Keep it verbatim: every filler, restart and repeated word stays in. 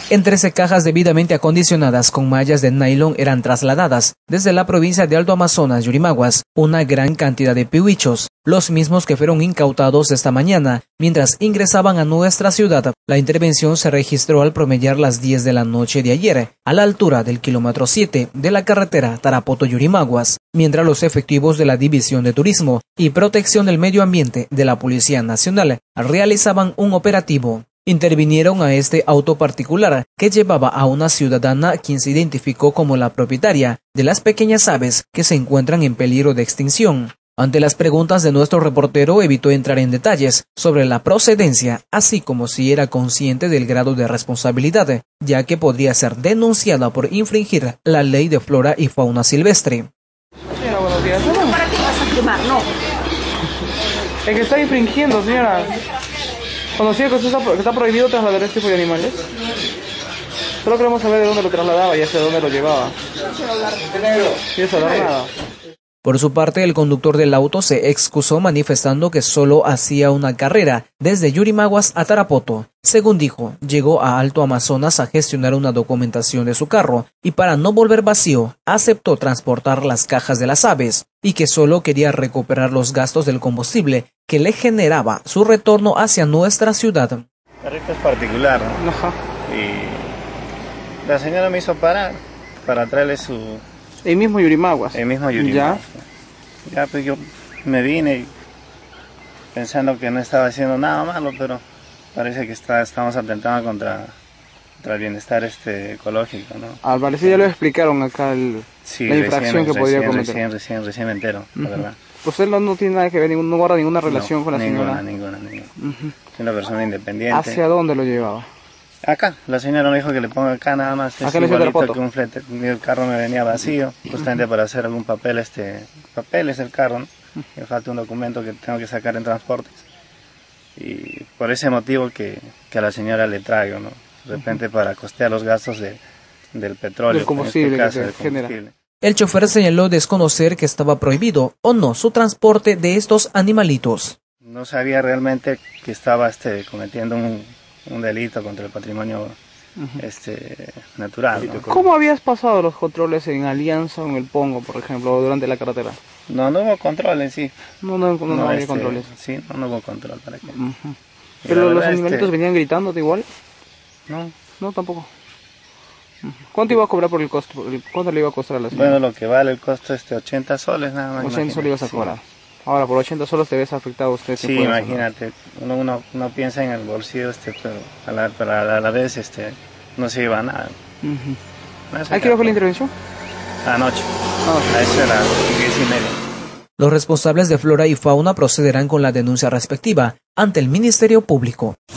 En trece cajas debidamente acondicionadas con mallas de nylon eran trasladadas desde la provincia de Alto Amazonas, Yurimaguas, una gran cantidad de pihuichos, los mismos que fueron incautados esta mañana mientras ingresaban a nuestra ciudad. La intervención se registró al promediar las diez de la noche de ayer, a la altura del kilómetro siete de la carretera Tarapoto-Yurimaguas, mientras los efectivos de la División de Turismo y Protección del Medio Ambiente de la Policía Nacional realizaban un operativo. Intervinieron a este auto particular que llevaba a una ciudadana quien se identificó como la propietaria de las pequeñas aves que se encuentran en peligro de extinción. Ante las preguntas de nuestro reportero evitó entrar en detalles sobre la procedencia, así como si era consciente del grado de responsabilidad, ya que podría ser denunciada por infringir la ley de flora y fauna silvestre. Señora, buenos días. ¿No? ¿Para qué vas a quemar? No. Es que está infringiendo, señora. ¿Conocía que usted está, que está prohibido trasladar este tipo de animales? Solo queremos saber de dónde lo trasladaba y hacia dónde lo llevaba. ¿Quieres hablar nada? Por su parte, el conductor del auto se excusó manifestando que solo hacía una carrera desde Yurimaguas a Tarapoto. Según dijo, llegó a Alto Amazonas a gestionar una documentación de su carro y para no volver vacío, aceptó transportar las cajas de las aves y que solo quería recuperar los gastos del combustible que le generaba su retorno hacia nuestra ciudad. El carrito es particular, ¿no? Ajá. Y la señora me hizo parar para traerle su... El mismo Yurimaguas. El mismo Yurimaguas. Ya, ya pues yo me vine pensando que no estaba haciendo nada malo, pero parece que está, estamos atentando contra, contra el bienestar este ecológico, ¿no? Al parecer ya lo explicaron acá el, sí, la infracción recién, que podría recién, cometer. Recién, recién, recién me entero, uh-huh. La verdad. Usted no, no tiene nada que ver, ningún, no guarda ninguna relación no, con la ninguna, señora. Ninguna, ninguna, ninguna. Uh-huh. Soy una persona independiente. ¿Hacia dónde lo llevaba? Acá, la señora me dijo que le ponga acá nada más. Acá es le igualito que un flete. El carro me venía vacío, justamente uh-huh. para hacer algún papel, este, papeles del carro, ¿no? Me falta un documento que tengo que sacar en transportes. Y por ese motivo que, que a la señora le traigo, ¿no? De repente uh-huh. para costear los gastos de, del petróleo. Del combustible, en este caso, que del genera. combustible. El chofer señaló desconocer que estaba prohibido o no su transporte de estos animalitos. No sabía realmente que estaba este, cometiendo un, un delito contra el patrimonio uh-huh. este, natural, ¿no? ¿Cómo habías pasado los controles en Alianza o en el Pongo, por ejemplo, durante la carretera? No, no hubo control en sí. No, no, no, no, no había este, controles. Sí, no, no hubo control. ¿Para qué? Uh-huh. ¿Pero los animalitos este... venían gritándote igual? No. No, tampoco. ¿Cuánto iba a cobrar por el costo? ¿Cuánto le iba a costar a la señora? Bueno, lo que vale el costo es este ochenta soles nada más. ochenta soles ibas a cobrar. Sí. Ahora, por ochenta soles te ves afectado usted. Sí, imagínate. Uno, uno, uno piensa en el bolsillo, este, pero a la, pero a la vez este, no se lleva nada. Uh-huh. ¿A qué hora fue la intervención? Anoche. Anoche. A eso era diez y media. Los responsables de flora y fauna procederán con la denuncia respectiva ante el Ministerio Público.